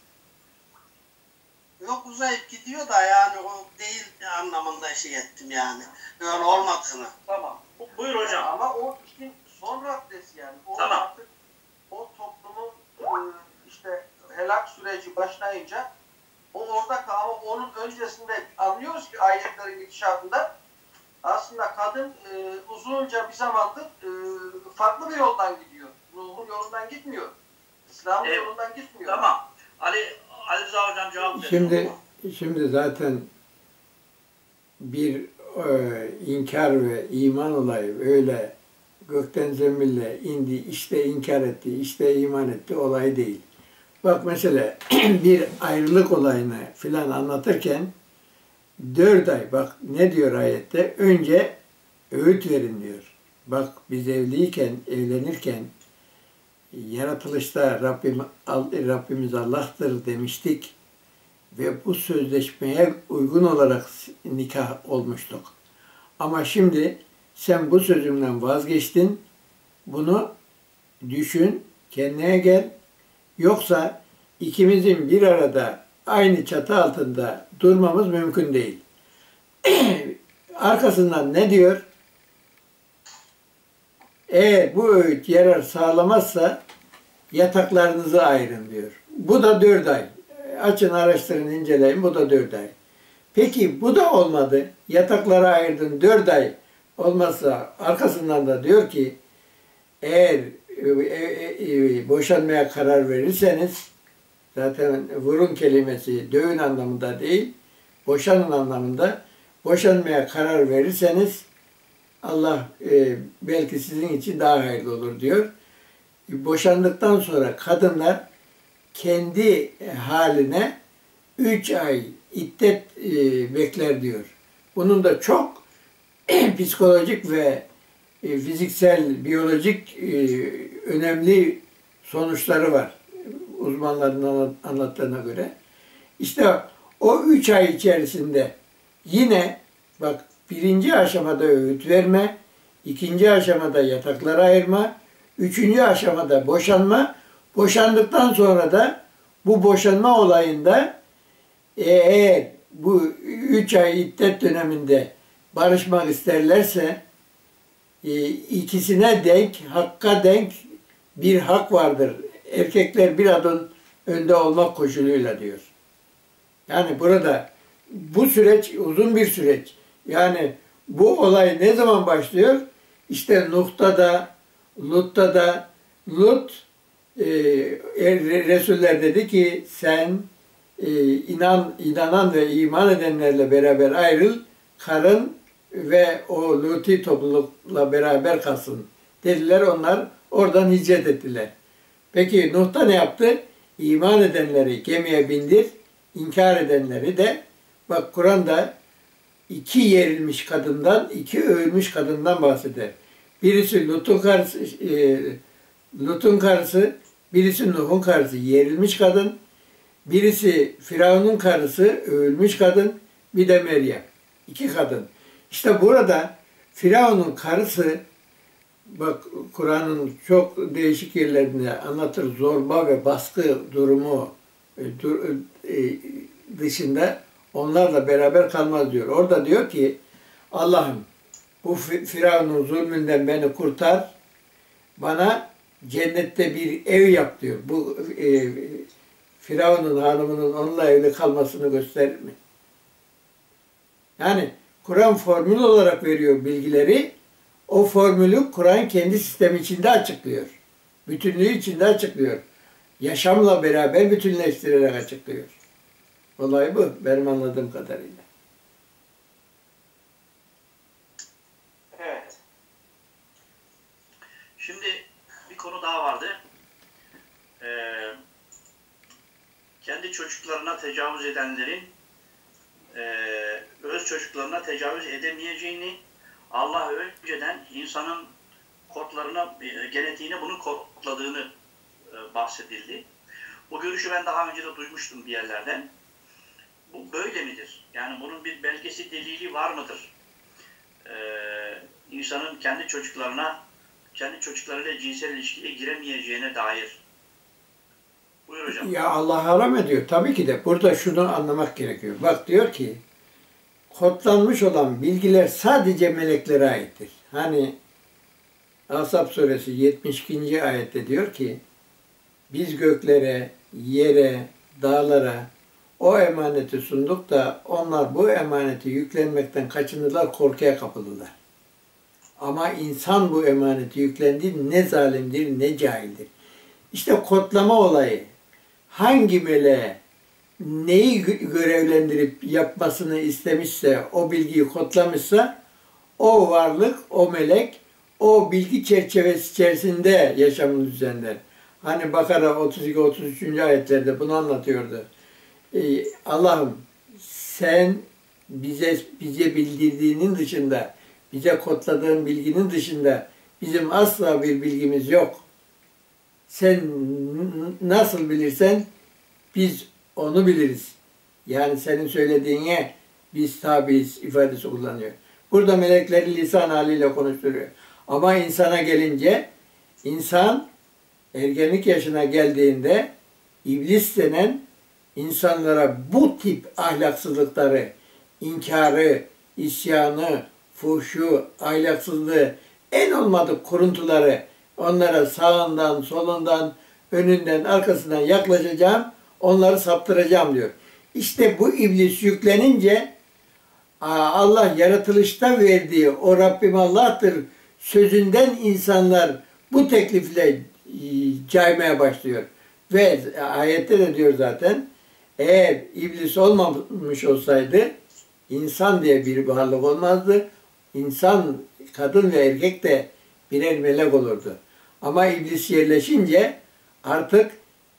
Yok uzayıp gidiyor da yani o değil anlamında şey ettim yani. Öyle olmadığını. Tamam. Buyur hocam. Ama o işin son raddesi yani. O tamam. Artık o toplumun işte helak süreci başlayınca o orada ama onun öncesinde anlıyoruz ki ayetlerin gidişatında aslında kadın uzunca bir zamandır farklı bir yoldan gidiyor. Ruhun yolundan gitmiyor. İslam'ın yolundan gitmiyor. Tamam. Ali Rıza hocam cevap veriyor. Şimdi zaten bir inkar ve iman olayı öyle gökten zembille indi, işte inkar etti, işte iman etti olay değil. Bak mesela bir ayrılık olayını filan anlatırken 4 ay, bak ne diyor ayette? Önce öğüt verin diyor. Bak biz evlenirken yaratılışta Rabbimiz Allah'tır demiştik ve bu sözleşmeye uygun olarak nikah olmuştuk. Ama şimdi sen bu sözümden vazgeçtin. Bunu düşün, kendine gel. Yoksa ikimizin bir arada aynı çatı altında durmamız mümkün değil. Arkasından ne diyor? Eğer bu öğüt yarar sağlamazsa yataklarınızı ayırın diyor. Bu da 4 ay. Açın, araştırın, inceleyin. Bu da 4 ay. Peki bu da olmadı. Yatakları ayırdın 4 ay olmazsa arkasından da diyor ki eğer boşanmaya karar verirseniz, zaten vurun kelimesi dövün anlamında değil, boşanın anlamında, boşanmaya karar verirseniz Allah belki sizin için daha hayırlı olur diyor. Boşandıktan sonra kadınlar kendi haline 3 ay iddet bekler diyor. Bunun da çok psikolojik ve fiziksel, biyolojik önemli sonuçları var. Uzmanların anlattığına göre. İşte o 3 ay içerisinde yine bak, 1. aşamada öğüt verme, 2. aşamada yatakları ayırma, 3. aşamada boşanma. Boşandıktan sonra da bu boşanma olayında eğer bu 3 ay iddet döneminde barışmak isterlerse ikisine denk, hakka denk bir hak vardır. Erkekler bir adım önde olmak koşuluyla diyor. Yani burada bu süreç uzun bir süreç. Yani bu olay ne zaman başlıyor? İşte Nuh'ta da, Lut'ta da. Lut, Resuller dedi ki sen inanan ve iman edenlerle beraber ayrıl, karın ve o Luti toplulukla beraber kalsın dediler. Onlar oradan hicret ettiler. Peki Nuh'ta ne yaptı? İman edenleri gemiye bindir, inkar edenleri de, bak Kur'an'da 2 yerilmiş kadından, 2 övülmüş kadından bahseder. Birisi Lut'un karısı, birisi Nuh'un karısı, yerilmiş kadın. Birisi Firavun'un karısı, övülmüş kadın. Bir de Meryem. 2 kadın. İşte burada Firavun'un karısı, bak Kur'an'ın çok değişik yerlerinde anlatır, zorba ve baskı durumu dışında onlarla beraber kalmaz diyor. Orada diyor ki Allah'ım bu Firavun'un zulmünden beni kurtar, bana cennette bir ev yap diyor. Bu Firavun'un hanımının onunla evli kalmasını gösterir mi? Yani Kur'an formül olarak veriyor bilgileri. O formülü Kur'an kendi sistemi içinde açıklıyor. Bütünlüğü içinde açıklıyor. Yaşamla beraber bütünleştirerek açıklıyor. Olay bu benim anladığım kadarıyla. Evet. Şimdi bir konu daha vardı. Kendi çocuklarına tecavüz edenlerin öz çocuklarına tecavüz edemeyeceğini, Allah önceden insanın kodlarına, genetiğine bunu kodladığını bahsedildi. Bu görüşü ben daha önce de duymuştum bir yerlerden. Bu böyle midir? Yani bunun bir belgesi, delili var mıdır? İnsanın kendi çocuklarıyla cinsel ilişkiye giremeyeceğine dair. Buyur hocam. Ya Allah haram ediyor. Tabii ki de burada şunu anlamak gerekiyor. Bak diyor ki kodlanmış olan bilgiler sadece meleklere aittir. Hani Ashab suresi 72. ayette diyor ki biz göklere, yere, dağlara o emaneti sunduk da onlar bu emaneti yüklenmekten kaçındılar, korkuya kapıldılar. Ama insan bu emaneti yüklendi, ne zalimdir ne cahildir. İşte kodlama olayı hangi meleğe neyi görevlendirip yapmasını istemişse, o bilgiyi kodlamışsa o varlık, o melek o bilgi çerçevesi içerisinde yaşamını düzenler. Hani Bakara 32-33. ayetlerde bunu anlatıyordu. Allah'ım sen bize bildirdiğinin dışında bize kodladığın bilginin dışında bizim asla bir bilgimiz yok. Sen nasıl bilirsen biz onu biliriz. Yani senin söylediğine biz tabiiz ifadesi kullanıyor. Burada melekleri lisan haliyle konuşturuyor. Ama insana gelince, insan ergenlik yaşına geldiğinde iblis denen insanlara bu tip ahlaksızlıkları, inkarı, isyanı, fuhşu, ahlaksızlığı, en olmadık kuruntuları onlara sağından, solundan, önünden, arkasından yaklaşacağım, onları saptıracağım diyor. İşte bu iblis yüklenince Allah yaratılışta verdiği o Rabbim Allah'tır sözünden insanlar bu teklifle caymaya başlıyor. Ve ayette de diyor zaten, eğer iblis olmamış olsaydı insan diye bir varlık olmazdı. İnsan, kadın ve erkek de birer melek olurdu. Ama iblis yerleşince artık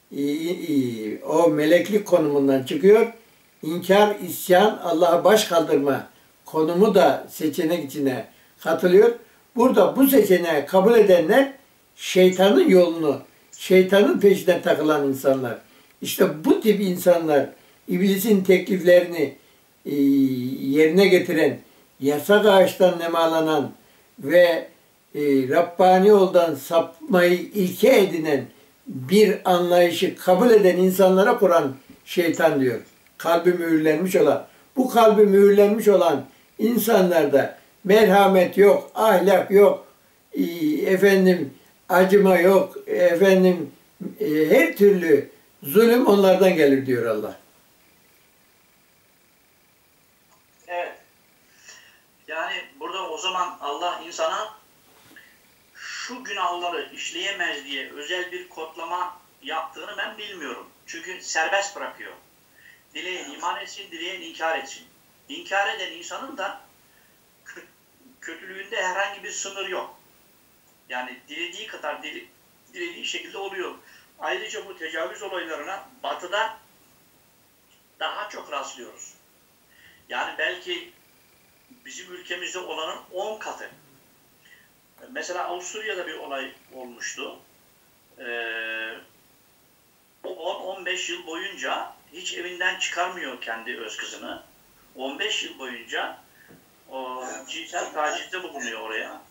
o meleklik konumundan çıkıyor. İnkar, isyan, Allah'a baş kaldırma konumu da seçenek içine katılıyor. Burada bu seçeneği kabul edenler şeytanın yolunu, şeytanın peşine takılan insanlar. İşte bu tip insanlar iblisin tekliflerini yerine getiren, yasak ağaçtan nemalanan ve Rabbani yoldan sapmayı ilke edinen bir anlayışı kabul eden insanlara Kur'an şeytan diyor. Kalbi mühürlenmiş olan. Bu kalbi mühürlenmiş olan insanlarda merhamet yok, ahlak yok, efendim acıma yok, efendim her türlü zulüm onlardan gelir diyor Allah. Evet. Yani burada o zaman Allah insana şu günahları işleyemez diye özel bir kodlama yaptığını ben bilmiyorum. Çünkü serbest bırakıyor. Dileyen iman etsin, dileyen inkar etsin. İnkar eden insanın da kötülüğünde herhangi bir sınır yok. Yani dilediği kadar dilediği şekilde oluyor. Ayrıca bu tecavüz olaylarına Batı'da daha çok rastlıyoruz. Yani belki bizim ülkemizde olanın 10 katı. Mesela Avusturya'da bir olay olmuştu. 10-15 yıl boyunca hiç evinden çıkarmıyor kendi öz kızını. 15 yıl boyunca o cinsel tacizde bulunuyor oraya.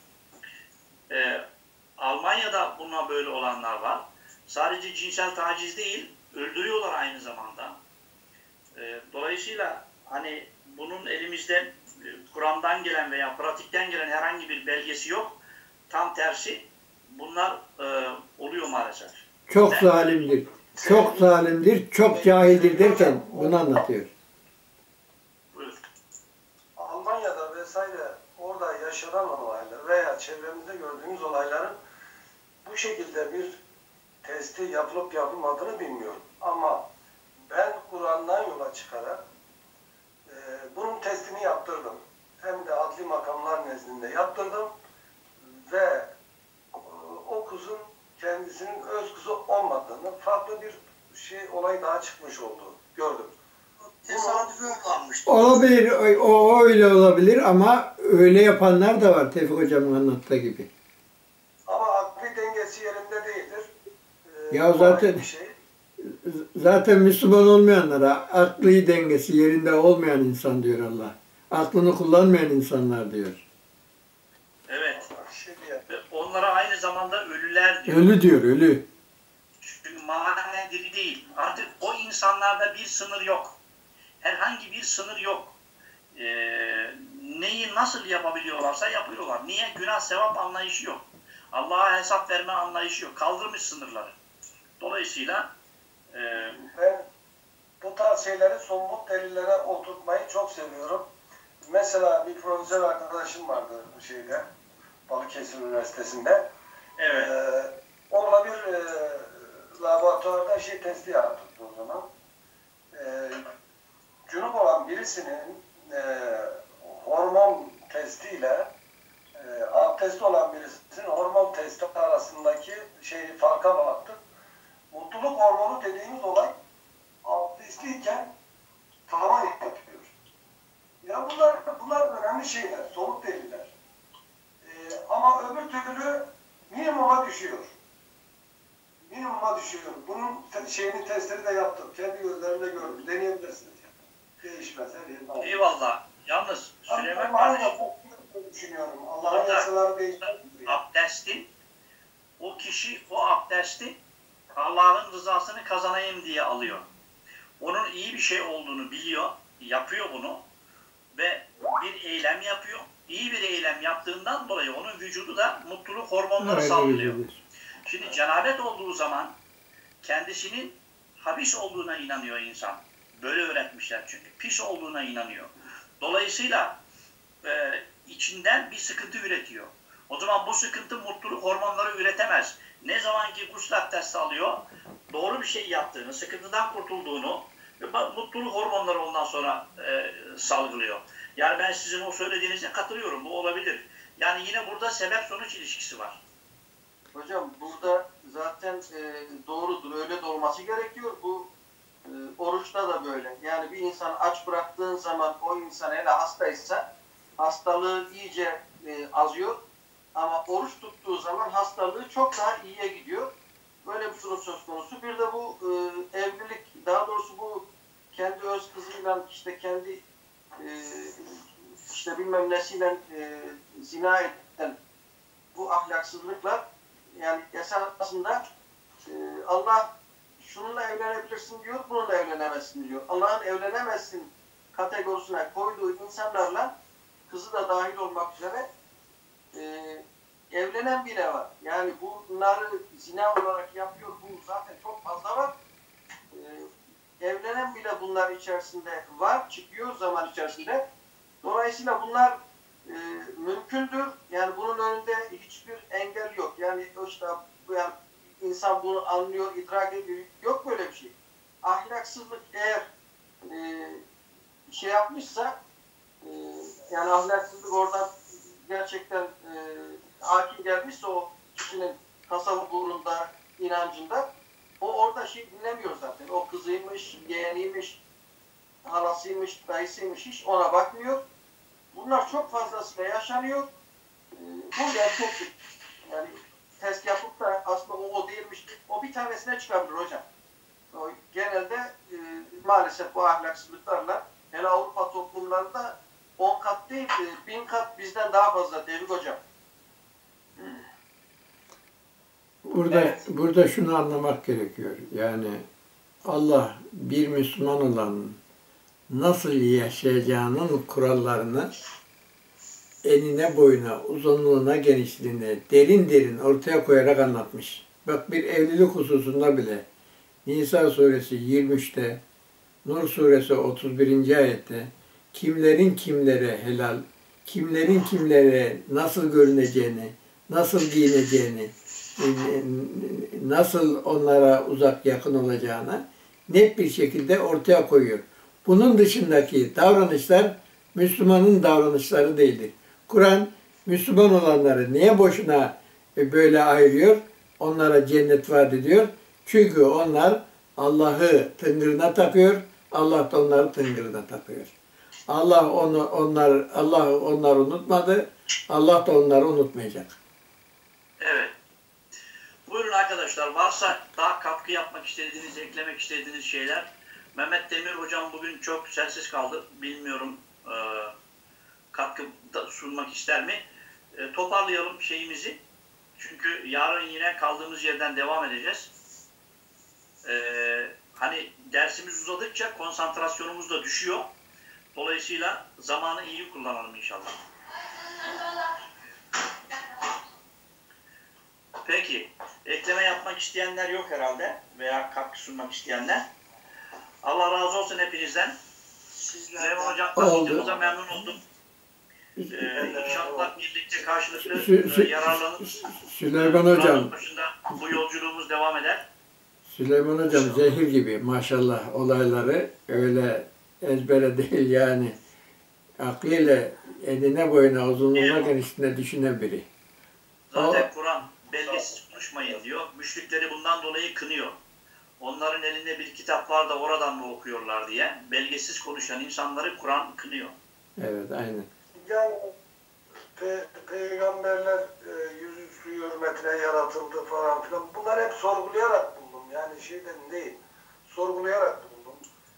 Almanya'da buna böyle olanlar var. Sadece cinsel taciz değil, öldürüyorlar aynı zamanda. Dolayısıyla hani bunun elimizde Kur'an'dan gelen veya pratikten gelen herhangi bir belgesi yok. Tam tersi bunlar oluyor maalesef. Çok zalimdir. Çok zalimdir, çok cahildir derken bunu anlatıyor. Almanya'da vesaire orada yaşanan olaylar veya çevremizde gördüğümüz olayların bu şekilde bir testi yapılıp yapılmadığını bilmiyorum. Ama ben Kur'an'dan yola çıkarak bunun testini yaptırdım. Hem de adli makamlar nezdinde yaptırdım ve o kızın kendisinin öz kızı olmadığını, farklı bir olay daha çıkmış oldu. Gördüm. Tesadüfi olmuş. Olabilir, o öyle olabilir ama öyle yapanlar da var Tevfik Hocam'ın anlattığı gibi. Ama akli dengesi yerinde değildir. Ya zaten Müslüman olmayanlara akli dengesi yerinde olmayan insan diyor Allah. Aklını kullanmayan insanlar diyor. Evet. Onlara aynı zamanda ölüler diyor. Ölü diyor, ölü. Çünkü manen diri değil. Artık o insanlarda bir sınır yok. Herhangi bir sınır yok. Neyi nasıl yapabiliyorlarsa yapıyorlar. Niye? Günah sevap anlayışı yok. Allah'a hesap verme anlayışı yok. Kaldırmış sınırları. Dolayısıyla ben bu tarz şeyleri somut delillere oturtmayı çok seviyorum. Mesela bir profesör arkadaşım vardı Balıkesir Üniversitesi'nde. evet. Onunla bir laboratuvarda testi yaptık o zaman. Cünüp olan birisinin hormon testiyle abdestli olan birisinin hormon testi arasındaki farka baktık. Mutluluk hormonu dediğimiz olay abdestliyken tavan yapıyor. Ya bunlar önemli şeyler, somut deliller. ama öbür türlü minimuma düşüyor. Minimuma düşüyor. Bunun şeyini, testleri de yaptım. Kendi gözlerimle gördüm. Deneyebilirsiniz yani. Değişmez. Her yerden. Eyvallah. Yalnız Süleyman Allah'ın kardeşim, düşünüyorum. Allah'ın yasaları değişmez. abdestin, o kişi o abdesti Allah'ın rızasını kazanayım diye alıyor. Onun iyi bir şey olduğunu biliyor, yapıyor bunu ve bir eylem yapıyor. İyi bir eylem yaptığından dolayı onun vücudu da mutluluk hormonları salgılıyor. Şimdi cenabet olduğu zaman kendisinin habis olduğuna inanıyor insan. Böyle öğretmişler çünkü. Pis olduğuna inanıyor. Dolayısıyla içinden bir sıkıntı üretiyor. O zaman bu sıkıntı mutluluk hormonları üretemez. Ne zaman ki gusül abdesti alıyor, doğru bir şey yaptığını, sıkıntıdan kurtulduğunu, mutluluk hormonları ondan sonra salgılıyor. Yani ben sizin o söylediğinize katılıyorum. Bu olabilir. Yani yine burada sebep-sonuç ilişkisi var. Hocam burada zaten doğrudur. Öyle de olması gerekiyor. Bu oruçta da böyle. Yani bir insan aç bıraktığın zaman o insan hele hastaysa hastalığı iyice azıyor. Ama oruç tuttuğu zaman hastalığı çok daha iyiye gidiyor. Böyle bir durum söz konusu. Bir de bu evlilik, daha doğrusu bu kendi öz kızıyla işte kendi işte bilmem nesiyle zina eden bu ahlaksızlıklar, yani esasında Allah şununla evlenebilirsin diyor, bununla evlenemezsin diyor. Allah'ın evlenemezsin kategorisine koyduğu insanlarla, kızı da dahil olmak üzere, evlenen bile var. Yani bunları zina olarak yapıyor, bu zaten çok fazla var. Evlenen bile bunlar içerisinde var, çıkıyor zaman içerisinde. Dolayısıyla bunlar mümkündür. Yani bunun önünde hiçbir engel yok. Yani işte yani insan bunu anlıyor, idrak ediyor. Yok böyle bir şey. Ahlaksızlık eğer şey yapmışsa, yani ahlaksızlık orada gerçekten hakim gelmişse o kişinin tasavvurunda, inancında, o orada şey dinlemiyor zaten. O kızıymış, yeğeniymiş, halasıymış, dayısıymış, hiç ona bakmıyor. Bunlar çok fazlasıyla yaşanıyor. Bu gerçeklik. Yani test yapıp da aslında o değilmiş. O bir tanesine çıkabilir hocam. O genelde maalesef bu ahlaksızlıklarla, hele Avrupa toplumlarında 10 kat değil, 1000 kat bizden daha fazla Devrik hocam. Burada şunu anlamak gerekiyor. Yani Allah bir Müslüman olanın nasıl yaşayacağının kurallarını enine boyuna, uzunluğuna, genişliğine derin derin ortaya koyarak anlatmış. Bak bir evlilik hususunda bile Nisa suresi 23'te, Nur suresi 31. ayette kimlerin kimlere helal, kimlerin kimlere nasıl görüneceğini, nasıl giyineceğini, nasıl onlara uzak yakın olacağını net bir şekilde ortaya koyuyor. Bunun dışındaki davranışlar Müslümanın davranışları değildir. Kur'an Müslüman olanları niye boşuna böyle ayırıyor? Onlara cennet vaat ediyor. Çünkü onlar Allah'ı tıngırına takıyor. Allah da onları tıngırına takıyor. Allah onları unutmadı. Allah da onları unutmayacak. Evet. Buyurun arkadaşlar. Varsa daha katkı yapmak istediğiniz, eklemek istediğiniz şeyler. Mehmet Demir hocam bugün çok sessiz kaldı. Bilmiyorum katkı sunmak ister mi? Toparlayalım şeyimizi. Çünkü yarın yine kaldığımız yerden devam edeceğiz. Hani dersimiz uzadıkça konsantrasyonumuz da düşüyor. Dolayısıyla zamanı iyi kullanalım inşallah. Peki. Ekleme yapmak isteyenler yok herhalde. Veya katkı sunmak isteyenler. Allah razı olsun hepinizden. Süleyman Hocam tanıştığımıza memnun oldum. İnşallah birlikte karşılıklı yararlanırız. Süleyman Hocam. Bu yolculuğumuz devam eder. Süleyman Hocam zehir gibi maşallah olayları öyle ezbere değil yani. Aklıyla enine boyuna uzunluğuna genişliğine düşünen biri. Zaten Kur'an belgesiz konuşmayın diyor. Müşrikleri bundan dolayı kınıyor. Onların elinde bir kitap var da oradan mı okuyorlar diye belgesiz konuşan insanları Kur'an kınıyor. Evet, aynen. Yani peygamberler yüzüstü hürmetine yaratıldı falan filan. Bunları hep sorgulayarak buldum. Yani şeyden değil. Sorgulayarak buldum.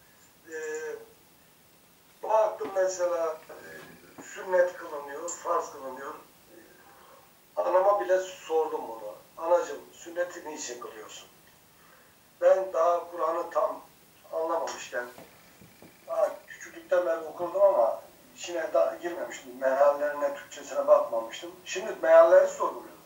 Baktım mesela sünnet kılınıyor, farz kılınıyor. Anama bile sordum bunu. Anacığım sünneti niçin kılıyorsun? Ben daha Kur'an'ı tam anlamamışken küçüklükten beri okurdum ama içine girmemiştim. Meallerine, Türkçesine bakmamıştım. Şimdi mealleri sorguluyorum.